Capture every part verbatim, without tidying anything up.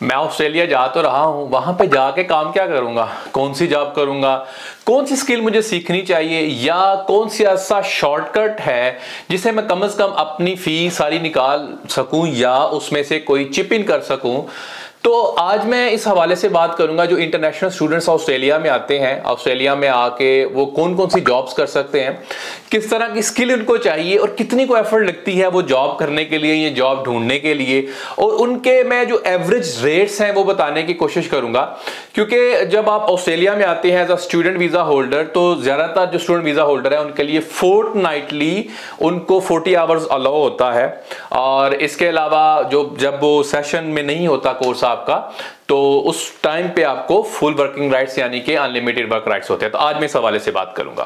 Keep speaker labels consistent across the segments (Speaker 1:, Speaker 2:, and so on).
Speaker 1: मैं ऑस्ट्रेलिया जा तो रहा हूँ, वहाँ पे जाके काम क्या करूँगा, कौन सी जॉब करूँगा, कौन सी स्किल मुझे सीखनी चाहिए, या कौन सी ऐसा शॉर्टकट है जिसे मैं कम से कम अपनी फीस सारी निकाल सकूँ या उसमें से कोई चिप इन कर सकूँ। तो आज मैं इस हवाले से बात करूंगा जो इंटरनेशनल स्टूडेंट्स ऑस्ट्रेलिया में आते हैं, ऑस्ट्रेलिया में आके वो कौन कौन सी जॉब्स कर सकते हैं, किस तरह की स्किल उनको चाहिए और कितनी को एफर्ट लगती है वो जॉब करने के लिए, ये जॉब ढूंढने के लिए, और उनके मैं जो एवरेज रेट्स हैं वो बताने की कोशिश करूंगा। क्योंकि जब आप ऑस्ट्रेलिया में आते हैं as a student visa holder, तो ज़्यादातर जो स्टूडेंट वीज़ा होल्डर है उनके लिए फोर्टनाइटली उनको फोर्टी आवर्स अलाउ होता है। और इसके अलावा जो जब वो सेशन में नहीं होता कोर्स आपका, तो उस टाइम पे आपको फुल वर्किंग राइट्स यानी कि अनलिमिटेड वर्क राइट्स होते हैं। तो आज मैं इस हवाले से बात करूंगा।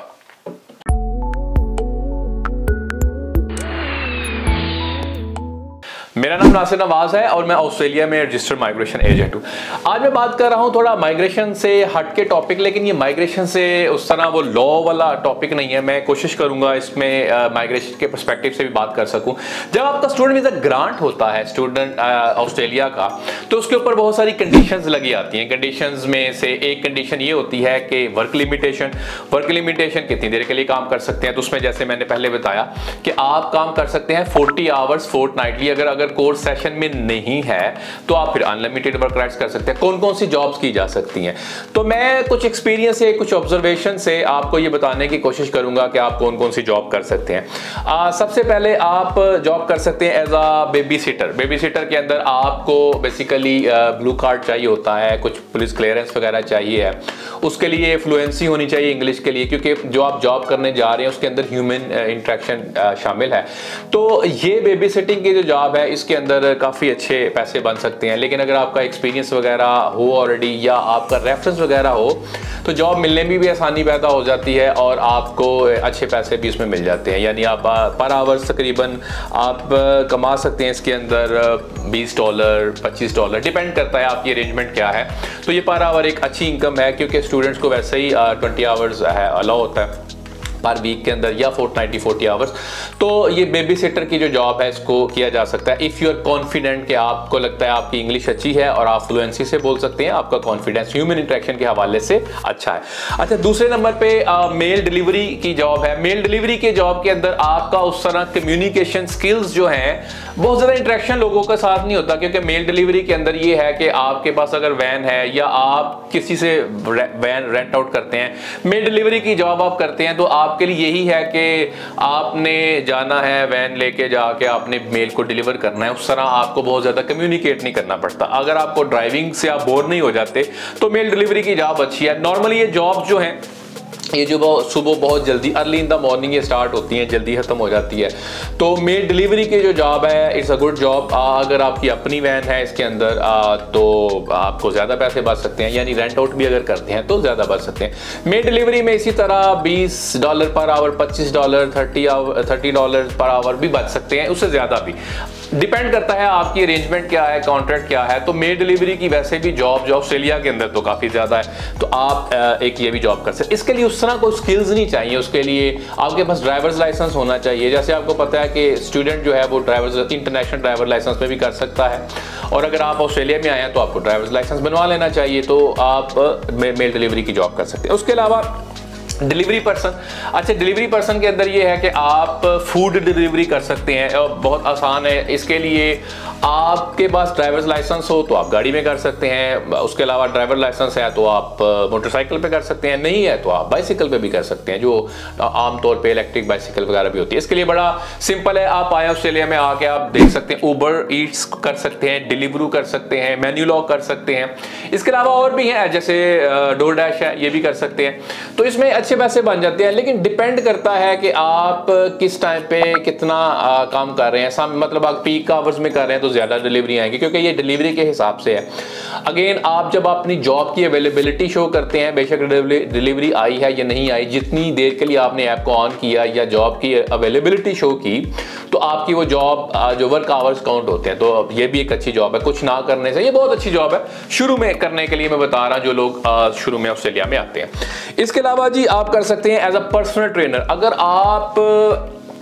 Speaker 1: मेरा नाम नासिर नवाज है और मैं ऑस्ट्रेलिया में रजिस्टर्ड माइग्रेशन एजेंट हूँ। आज मैं बात कर रहा हूँ थोड़ा माइग्रेशन से हट के टॉपिक, लेकिन ये माइग्रेशन से उस तरह वो लॉ वाला टॉपिक नहीं है। मैं कोशिश करूंगा इसमें माइग्रेशन के पर्सपेक्टिव से भी बात कर सकूं। जब आपका स्टूडेंट वीज़ा ग्रांट होता है स्टूडेंट ऑस्ट्रेलिया का, तो उसके ऊपर बहुत सारी कंडीशंस लगी आती हैं। कंडीशंस में से एक कंडीशन ये होती है कि वर्क लिमिटेशन। वर्क लिमिटेशन कितनी देर के लिए काम कर सकते हैं, तो उसमें जैसे मैंने पहले बताया कि आप काम कर सकते हैं फोर्टी आवर्स फोर्टनाइटली। अगर अगर कोर्स सेशन में नहीं है तो आप फिर अनलिमिटेड वर्क राइट्स कर सकते हैं। कौन कौन सी जॉब्स की जा सकती हैं, तो मैं कुछ एक्सपीरियंस से, कुछ ऑब्जर्वेशन से आपको ये बताने की कोशिश करूंगा कि आप कौन कौन सी जॉब कर सकते हैं। आ, सबसे पहले आप जॉब कर सकते हैं as a babysitter. Babysitter के अंदर आपको बेसिकली ब्लू कार्ड चाहिए होता है, कुछ पुलिस क्लियरेंस वगैरह चाहिए है, उसके लिए फ्लुएंसी होनी चाहिए इंग्लिश के लिए, क्योंकि जो आप जॉब करने जा रहे हैं उसके अंदर ह्यूमन इंटरेक्शन शामिल है। तो ये बेबी सिटिंग की जो जॉब है इसके अंदर काफ़ी अच्छे पैसे बन सकते हैं। लेकिन अगर आपका एक्सपीरियंस वगैरह हो ऑलरेडी या आपका रेफरेंस वगैरह हो तो जॉब मिलने में भी आसानी पैदा हो जाती है और आपको अच्छे पैसे भी इसमें मिल जाते हैं। यानी आप पर आवर्स तकरीबन आप कमा सकते हैं इसके अंदर बीस डॉलर पच्चीस डॉलर, डिपेंड करता है आपकी अरेंजमेंट क्या है। तो ये पर आवर एक अच्छी इनकम है, क्योंकि स्टूडेंट्स को वैसे ही ट्वेंटी आवर्स है अलाउ होता है पर वीक के अंदर, या फोर्टनाइटली फोर्टी आवर्स। तो ये बेबी सिटर की जो जॉब है इसको किया जा सकता है इफ़ यू आर कॉन्फिडेंट कि आपको लगता है आपकी इंग्लिश अच्छी है और आप फ्लुएंसी से बोल सकते हैं, आपका कॉन्फिडेंस ह्यूमन इंटरेक्शन के हवाले से अच्छा है। अच्छा, दूसरे नंबर पे मेल डिलीवरी की जॉब है। मेल डिलीवरी के जॉब के अंदर आपका उस तरह कम्युनिकेशन स्किल्स जो हैं, बहुत ज़्यादा इंटरेक्शन लोगों के साथ नहीं होता, क्योंकि मेल डिलीवरी के अंदर ये है कि आपके पास अगर वैन है या आप किसी से वैन रेंट आउट करते हैं, मेल डिलीवरी की जॉब आप करते हैं, तो आपके लिए यही है कि आपने जाना है वैन लेके जाके आपने मेल को डिलीवर करना है। उस तरह आपको बहुत ज़्यादा कम्युनिकेट नहीं करना पड़ता। अगर आपको ड्राइविंग से आप बोर नहीं हो जाते तो मेल डिलीवरी की जॉब अच्छी है। नॉर्मली ये जॉब जो है ये जो सुबह बहुत जल्दी अर्ली इन द मॉर्निंग ये स्टार्ट होती हैं, जल्दी ख़त्म हो जाती है। तो मेल डिलीवरी की जो जॉब है इट्स अ गुड जॉब। अगर आपकी अपनी वैन है इसके अंदर आ, तो आपको ज़्यादा पैसे बच सकते हैं, यानी रेंट आउट भी अगर करते हैं तो ज़्यादा बच सकते हैं। मेल डिलीवरी में इसी तरह बीस डॉलर पर आवर, पच्चीस dollar, thirty hour thirty dollar per hour भी बच सकते हैं, उससे ज़्यादा भी डिपेंड करता है आपकी अरेंजमेंट क्या है, कॉन्ट्रैक्ट क्या है। तो मेल डिलीवरी की वैसे भी जॉब जो ऑस्ट्रेलिया के अंदर तो काफ़ी ज़्यादा है, तो आप एक ये भी जॉब कर सकते हैं। इसके लिए उस तरह कोई स्किल्स नहीं चाहिए, उसके लिए आपके पास ड्राइवर्स लाइसेंस होना चाहिए। जैसे आपको पता है कि स्टूडेंट जो है वो ड्राइवर्स इंटरनेशनल ड्राइवर लाइसेंस में भी कर सकता है, और अगर आप ऑस्ट्रेलिया में आए हैं तो आपको ड्राइवर्स लाइसेंस बनवा लेना चाहिए, तो आप मेल डिलीवरी की जॉब कर सकते हैं। उसके अलावा डिलीवरी पर्सन। अच्छा, डिलीवरी पर्सन के अंदर ये है कि आप फूड डिलीवरी कर सकते हैं, बहुत आसान है। इसके लिए आपके पास ड्राइवर्स लाइसेंस हो तो आप गाड़ी में कर सकते हैं, उसके अलावा ड्राइवर लाइसेंस है तो आप मोटरसाइकिल पे कर सकते हैं, नहीं है तो आप बाइसिकल पे भी कर सकते हैं, जो आमतौर पे इलेक्ट्रिक बाइसिकल वगैरह भी होती है। इसके लिए बड़ा सिंपल है, आप आए ऑस्ट्रेलिया में आके आप देख सकते हैं, ऊबर ईट्स कर सकते हैं, डिलीवरू कर सकते हैं, मेन्यू लॉक कर सकते हैं। इसके अलावा और भी हैं, जैसे डोर डैश है, ये भी कर सकते हैं। तो इसमें अच्छे पैसे बन जाते हैं, लेकिन डिपेंड करता है कि आप किस टाइम पे कितना आ, काम कर रहे हैं। मतलब आप पीक आवर्स में कर रहे हैं तो ज्यादा डिलीवरी आएंगी, क्योंकि ये डिलीवरी के हिसाब से है। अगेन, आप जब अपनी जॉब की अवेलेबिलिटी शो करते हैं, बेशक डिलीवरी आई है या नहीं आई, जितनी देर के लिए आपने ऐप को ऑन किया या जॉब की अवेलेबिलिटी शो की, तो आपकी वो जॉब जो वर्क आवर्स काउंट होते हैं। तो ये भी एक अच्छी जॉब है, कुछ ना करने से ये बहुत अच्छी जॉब है शुरू में करने के लिए। मैं बता रहा हूं जो लोग शुरू में ऑस्ट्रेलिया में आते हैं। इसके अलावा जी आप कर सकते हैं एज अ पर्सनल ट्रेनर। अगर आप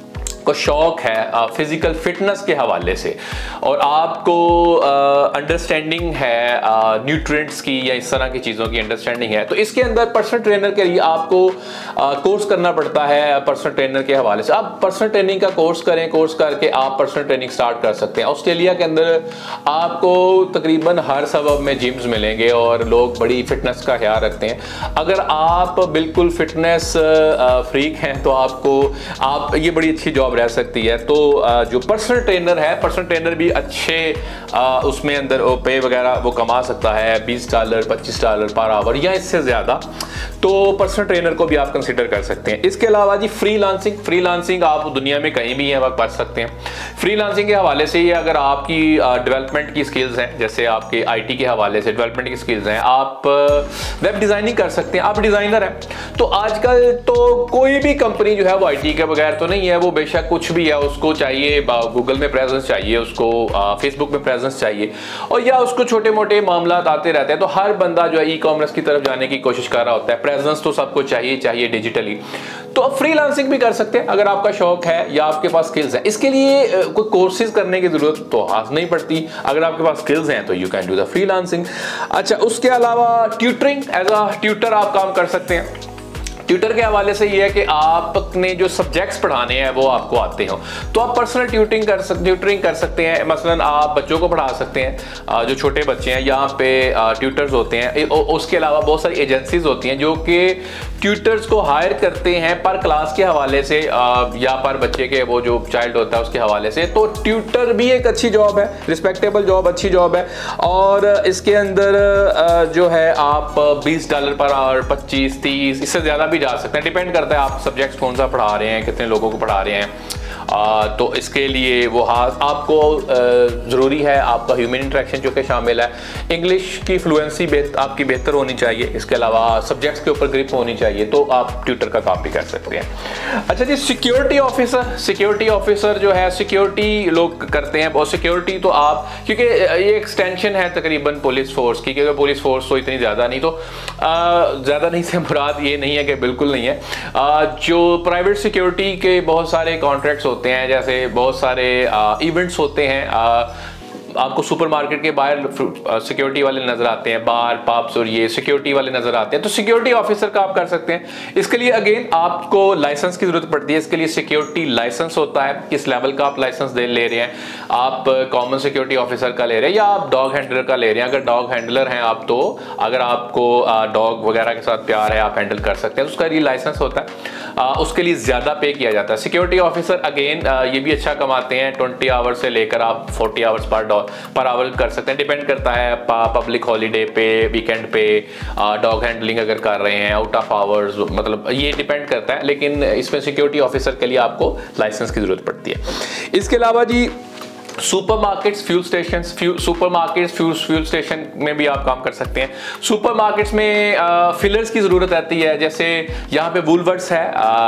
Speaker 1: को शौक है फिजिकल फिटनेस के हवाले से और आपको अंडरस्टैंडिंग है न्यूट्रिएंट्स की या इस तरह की चीज़ों की अंडरस्टैंडिंग है, तो इसके अंदर पर्सनल ट्रेनर के लिए आपको कोर्स करना पड़ता है पर्सनल ट्रेनर के हवाले से। आप पर्सनल ट्रेनिंग का कोर्स करें, कोर्स करके आप पर्सनल ट्रेनिंग स्टार्ट कर सकते हैं। ऑस्ट्रेलिया के अंदर आपको तकरीबन हर सबब में जिम्स मिलेंगे और लोग बड़ी फिटनेस का ख्याल रखते हैं। अगर आप बिल्कुल फिटनेस फ्रीक हैं तो आपको आप ये बड़ी अच्छी जॉब रह सकती है। तो जो पर्सनल ट्रेनर है, पर्सनल ट्रेनर भी अच्छे उसमें अंदर पे वगैरह वो कमा सकता है बीस डॉलर पच्चीस डॉलर पर आवर या इससे ज़्यादा, तो पर्सनल ट्रेनर को भी आप कंसिडर कर सकते हैं। इसके अलावा जी फ्रीलांसिंग, फ्रीलांसिंग आप दुनिया में कहीं भी हैं वक्त कर सकते हैं। फ्रीलांसिंग के हवाले से ये अगर आपकी डेवलपमेंट की स्किल्स हैं, जैसे आपके आईटी के हवाले से डेवलपमेंट की स्किल्स हैं, आप वेब डिज़ाइनिंग कर सकते हैं, आप डिज़ाइनर हैं, तो आजकल तो कोई भी कंपनी जो है वो आईटी के बगैर तो नहीं है। वो बेशक कुछ भी है, उसको चाहिए गूगल में प्रेजेंस चाहिए, उसको फेसबुक में प्रेजेंस चाहिए और या उसको छोटे मोटे मामला आते रहते हैं। तो हर बंदा जो है ई कॉमर्स की तरफ जाने की कोशिश कर रहा होता है, प्रेजेंस तो सबको चाहिए चाहिए डिजिटली। तो आप फ्रीलांसिंग भी कर सकते हैं अगर आपका शौक है या आपके पास स्किल्स हैं। इसके लिए कोई कोर्सेज करने की जरूरत तो खास नहीं पड़ती, अगर आपके पास स्किल्स हैं तो you can do the freelancing. अच्छा, उसके अलावा ट्यूटरिंग, एज अ ट्यूटर आप काम कर सकते हैं। ट्यूटर के हवाले से ये है कि आपने जो सब्जेक्ट्स पढ़ाने हैं वो आपको आते हो, तो आप पर्सनल ट्यूटरिंग कर सकते ट्यूटरिंग कर सकते हैं। मसलन आप बच्चों को पढ़ा सकते हैं, जो छोटे बच्चे हैं, यहाँ पे ट्यूटर्स होते हैं। उसके अलावा बहुत सारी एजेंसीज होती हैं जो कि ट्यूटर्स को हायर करते हैं पर क्लास के हवाले से या पर बच्चे के वो जो चाइल्ड होता है उसके हवाले से। तो ट्यूटर भी एक अच्छी जॉब है, रिस्पेक्टेबल जॉब, अच्छी जॉब है। और इसके अंदर जो है आप बीस डॉलर पर आवर, पच्चीस तीस इससे ज़्यादा भी जा सकते हैं, डिपेंड करता है आप सब्जेक्ट्स कौन सा पढ़ा रहे हैं, कितने लोगों को पढ़ा रहे हैं। आ, तो इसके लिए वो हाँ आपको ज़रूरी है आपका ह्यूमन इंटरेक्शन जो कि शामिल है, इंग्लिश की फ्लुएंसी आपकी बेहतर होनी चाहिए, इसके अलावा सब्जेक्ट्स के ऊपर ग्रिप होनी चाहिए, तो आप ट्यूटर का काम भी कर सकते हैं। अच्छा जी, सिक्योरिटी ऑफिसर, सिक्योरिटी ऑफिसर जो है सिक्योरिटी लोग करते हैं और सिक्योरिटी तो आप, क्योंकि ये एक्सटेंशन है तकरीबन पुलिस फोर्स की, क्योंकि पुलिस फोर्स तो इतनी ज़्यादा नहीं, तो ज़्यादा नहीं से मुराद ये नहीं है कि बिल्कुल नहीं है। आ, जो प्राइवेट सिक्योरिटी के बहुत सारे कॉन्ट्रैक्ट्स होते हैं, जैसे बहुत सारे इवेंट्स होते हैं, आ, आपको सुपरमार्केट के बाहर सिक्योरिटी वाले नजर आते हैं, बार पब्स और ये सिक्योरिटी वाले नजर आते हैं, तो सिक्योरिटी ऑफिसर का आप कर सकते हैं। इसके लिए अगेन आपको लाइसेंस की जरूरत पड़ती है, इसके लिए सिक्योरिटी लाइसेंस होता है, किस लेवल का आप लाइसेंस दे ले रहे हैं, आप कॉमन सिक्योरिटी ऑफिसर का ले रहे हैं या आप डॉग हैंडलर का ले रहे हैं। अगर डॉग हैंडलर हैं आप, तो अगर आपको डॉग वगैरह के साथ प्यार है आप हैंडल कर सकते हैं, उसका ये लाइसेंस होता है, आ, उसके लिए ज्यादा पे किया जाता है। सिक्योरिटी ऑफिसर अगेन ये भी अच्छा कमाते हैं, ट्वेंटी आवर्स से लेकर आप forty hours per per hour कर सकते हैं, डिपेंड करता है पब्लिक हॉलीडे पे, वीकेंड पे, डॉग हैंडलिंग अगर कर रहे हैं, आउट ऑफ आवर्स, मतलब ये डिपेंड करता है, लेकिन इसमें सिक्योरिटी ऑफिसर के लिए आपको लाइसेंस की जरूरत पड़ती है। इसके अलावा जी supermarkets, fuel stations, supermarkets fuel fuel station में भी आप काम कर सकते हैं। सुपरमार्केट्स में आ, फिलर्स की ज़रूरत रहती है, जैसे यहाँ पे वुलवर्ट्स है,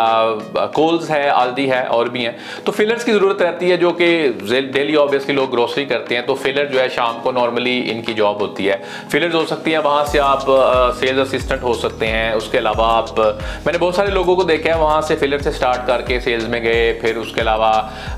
Speaker 1: कोल्स है, आल्दी है और भी हैं, तो फिलर्स की ज़रूरत रहती है जो कि डेली ऑब्वियसली लोग ग्रोसरी करते हैं, तो फिलर जो है शाम को नॉर्मली इनकी जॉब होती है। फिलर्स हो सकती है, वहाँ से आप सेल्स असिस्टेंट हो सकते हैं। उसके अलावा आप, मैंने बहुत सारे लोगों को देखा है वहाँ से फिलर से स्टार्ट करके सेल्स में गए, फिर उसके अलावा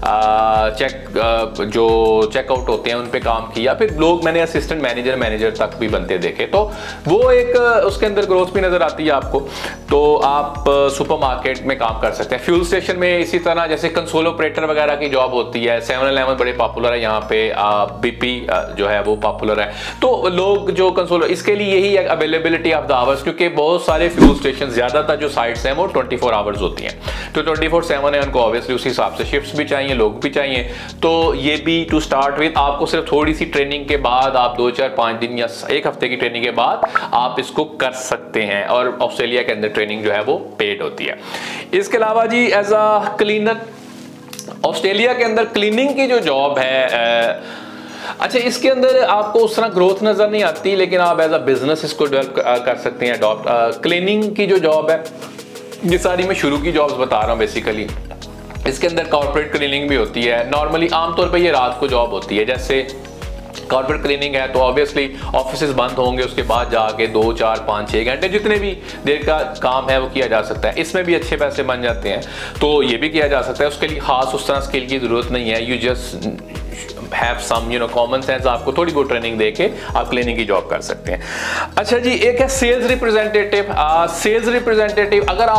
Speaker 1: चेक जो चेकआउट होते हैं उन पे काम किया, फिर लोग मैंने असिस्टेंट मैनेजर मैनेजर तक भी बनते देखे, तो वो एक उसके अंदर ग्रोथ भी नजर आती है आपको। तो आप सुपरमार्केट में काम कर सकते हैं। फ्यूल स्टेशन में इसी तरह जैसे कंसोल ऑपरेटर वगैरह की जॉब होती है, सेवन इलेवन बड़े पॉपुलर है यहाँ पे, बीपी जो है वो पॉपुलर है, तो लोग जो कंसोल, इसके लिए यही है अवेलेबिलिटी ऑफ द आवर्स, क्योंकि बहुत सारे फ्यूल स्टेशन ज्यादातर जो साइट्स हैं वो ट्वेंटी फोर आवर्स होती हैं, तो ट्वेंटी फोर सेवन है, उनको ऑब्वियसली उस हिसाब से शिफ्ट्स भी चाहिए, लोग भी चाहिए। तो ये भी टू स्टार्ट विद आपको सिर्फ थोड़ी सी ट्रेनिंग के बाद, आप दो चार पांच दिन या एक हफ्ते की ट्रेनिंग के बाद आप इसको कर सकते हैं, और ऑस्ट्रेलिया के अंदर ट्रेनिंग जो है वो पेड होती है। इसके अलावा जी एज अ क्लीनर, ऑस्ट्रेलिया के अंदर क्लीनिंग की जो जॉब है, अच्छा इसके अंदर आपको उस तरह ग्रोथ नजर नहीं आती, लेकिन आप एज अ बिजनेस इसको डेवलप कर सकते हैं। अडॉप्ट क्लीनिंग की जो जॉब है, ये सारी मैं शुरू की जॉब्स बता रहा हूँ बेसिकली। इसके अंदर कॉर्पोरेट क्लीनिंग भी होती है, नॉर्मली आमतौर पे ये रात को जॉब होती है, जैसे कॉर्पोरेट क्लीनिंग है तो ऑब्वियसली ऑफिसेज बंद होंगे, उसके बाद जाके दो चार पाँच छः घंटे जितने भी देर का काम है वो किया जा सकता है। इसमें भी अच्छे पैसे बन जाते हैं, तो ये भी किया जा सकता है। उसके लिए खास उस तरह स्किल की ज़रूरत नहीं है, you just have some you know common sense, आपको थोड़ी बहुत ट्रेनिंग देके आप क्लीनिंग की जॉब कर सकते हैं। अच्छा जी, एक है सेल्स रिप्रेजेंटेटिव। सेल्स रिप्रेजेंटेटिव, अगर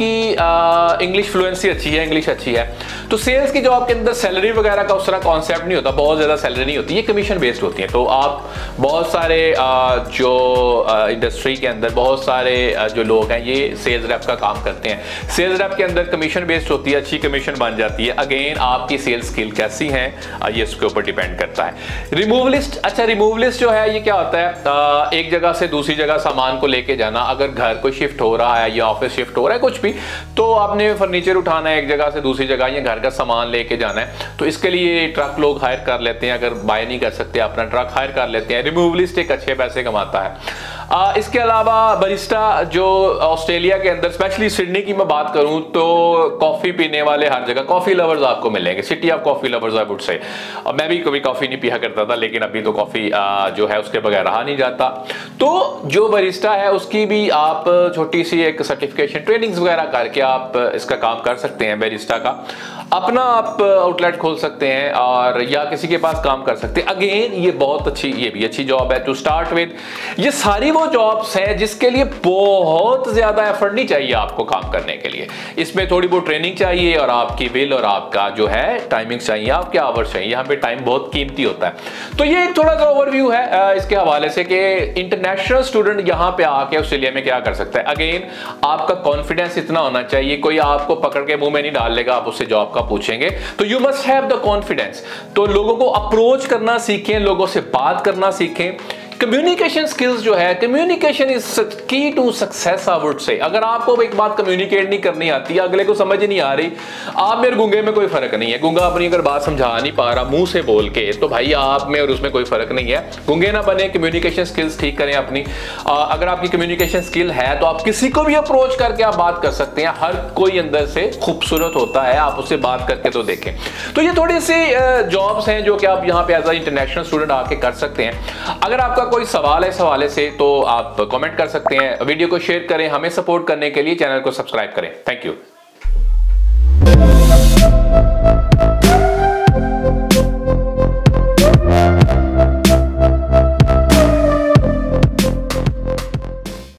Speaker 1: आपकी इंग्लिश फ्लुएंसी अच्छी है, इंग्लिश अच्छी है, तो सेल्स की जॉब के अंदर सैलरी वगैरह का उस तरह कॉन्सेप्ट नहीं होता, बहुत ज़्यादा सैलरी नहीं होती, ये कमीशन बेस्ड होती है। तो आप बहुत सारे uh, जो इंडस्ट्री uh, के अंदर बहुत सारे uh, जो लोग हैं ये सेल्स रैप का काम करते हैं। सेल्स रैप के अंदर कमीशन बेस्ड होती है, अच्छी कमीशन बन जाती है। अगेन आपकी सेल्स स्किल कैसी है uh, ये इसके ऊपर डिपेंड करता है। रिमूवलिस्ट, अच्छा रिमूवलिस्ट जो है ये क्या होता है, आ, एक जगह से दूसरी जगह सामान को लेके जाना। अगर घर को शिफ्ट हो रहा है या ऑफिस शिफ्ट हो रहा है कुछ भी, तो आपने फर्नीचर उठाना है एक जगह से दूसरी जगह या घर का सामान लेके जाना है, तो इसके लिए ट्रक लोग हायर कर लेते हैं। अगर बाय नहीं कर सकते अपना ट्रक हायर कर लेते हैं। रिमूवलिस्ट एक अच्छे पैसे कमाता है। आ, इसके अलावा बरिस्टा, जो ऑस्ट्रेलिया के अंदर स्पेशली सिडनी की मैं बात करूं तो कॉफी पीने वाले हर जगह कॉफी लवर्स आपको मिलेंगे, city of coffee lovers I would say. और मैं भी कभी कॉफी नहीं पिया करता था, लेकिन अभी तो कॉफी जो है उसके बगैर रहा नहीं जाता। तो जो बरिस्टा है उसकी भी आप छोटी सी एक सर्टिफिकेशन ट्रेनिंग्स वगैरह करके आप इसका काम कर सकते हैं। बरिस्टा का अपना आप आउटलेट खोल सकते हैं और या किसी के पास काम कर सकते हैं। अगेन ये बहुत अच्छी, ये भी अच्छी जॉब है टू स्टार्ट विद। ये सारी वो जॉब्स हैं जिसके लिए बहुत ज्यादा एफर्ट नहीं चाहिए आपको काम करने के लिए। इसमें थोड़ी बहुत ट्रेनिंग चाहिए और आपकी विल और आपका जो है टाइमिंग चाहिए, आपके आवर्स चाहिए। यहाँ पे टाइम बहुत कीमती होता है। तो ये एक थोड़ा सा ओवरव्यू है इसके हवाले से कि इंटरनेशनल स्टूडेंट यहाँ पे आके ऑस्ट्रेलिया में क्या कर सकता है। अगेन आपका कॉन्फिडेंस इतना होना चाहिए, कोई आपको पकड़ के मुंह में नहीं डाल लेगा, आप उससे जॉब पूछेंगे, तो you must have the confidence. तो लोगों को अप्रोच करना सीखें, लोगों से बात करना सीखें। कम्युनिकेशन स्किल्स जो है, communication is key to success I would say. अगर आपको एक बात कम्युनिकेट नहीं करनी आती, अगले को समझ नहीं आ रही, आप मेरे गूंगे में कोई फर्क नहीं है। गूंगा अपनी अगर बात समझा नहीं पा रहा मुंह से बोल के, तो भाई आप में और उसमें कोई फर्क नहीं है। गूंगे ना बने, कम्युनिकेशन स्किल्स ठीक करें अपनी। आ, अगर आपकी कम्युनिकेशन स्किल है तो आप किसी को भी अप्रोच करके आप बात कर सकते हैं। हर कोई अंदर से खूबसूरत होता है, आप उससे बात करके तो देखें। तो ये थोड़ी सी जॉब्स हैं जो कि आप यहाँ पे एज अ इंटरनेशनल स्टूडेंट आके कर सकते हैं। अगर आपका कोई सवाल है इस हवाले से तो आप कमेंट कर सकते हैं। वीडियो को शेयर करें, हमें सपोर्ट करने के लिए चैनल को सब्सक्राइब करें। Thank you.